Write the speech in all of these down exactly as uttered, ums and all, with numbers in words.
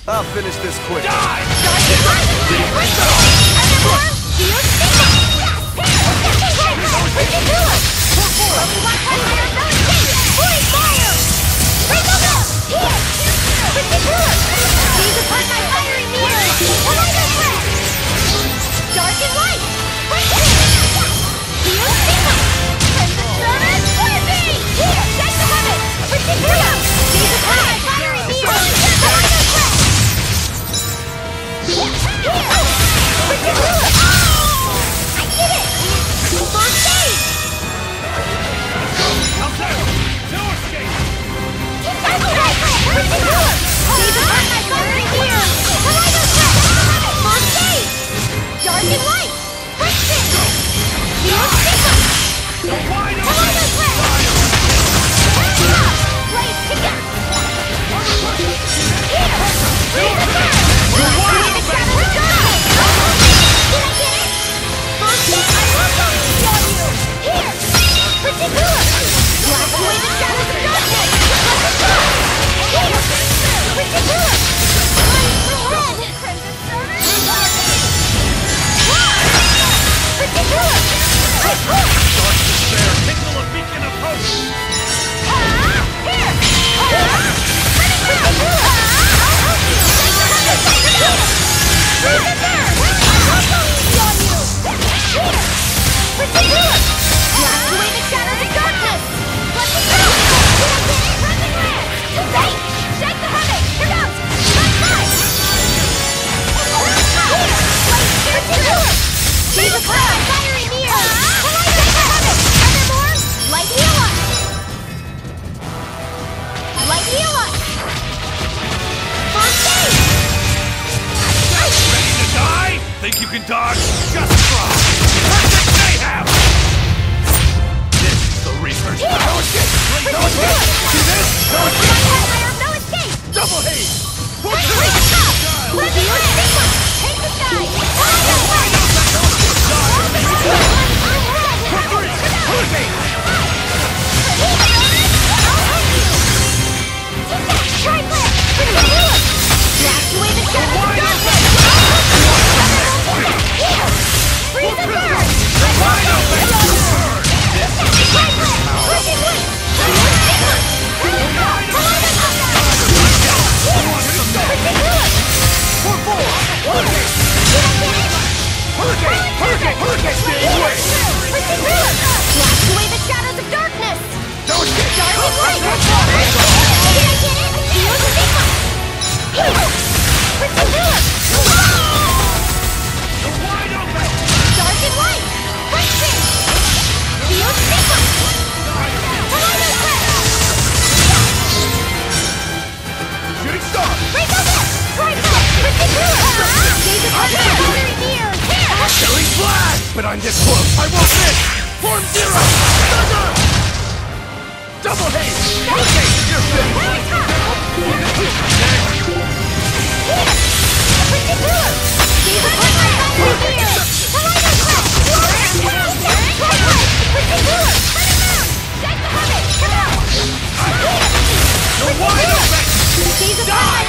I'll finish this quick. Die! Dark and light! Think you can dodge? Just try! Perfect mayhem! This is the Reaper's power! No escape! No escape! See this? No escape! No escape! Double haze! Take the sky! But I'm this close! I won't miss! Form zero! Thunder! Double haze! Okay, you're You're wide open! Die!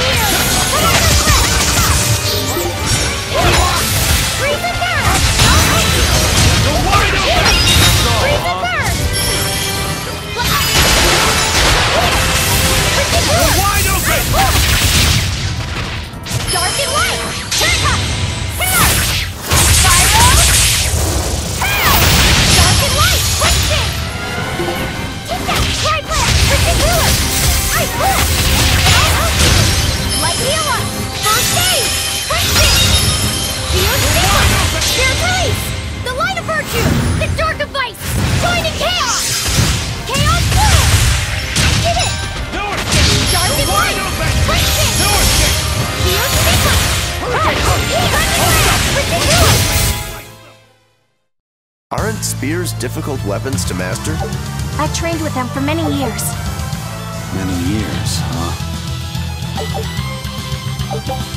Aren't spears difficult weapons to master? I trained with them for many years. Many years, huh?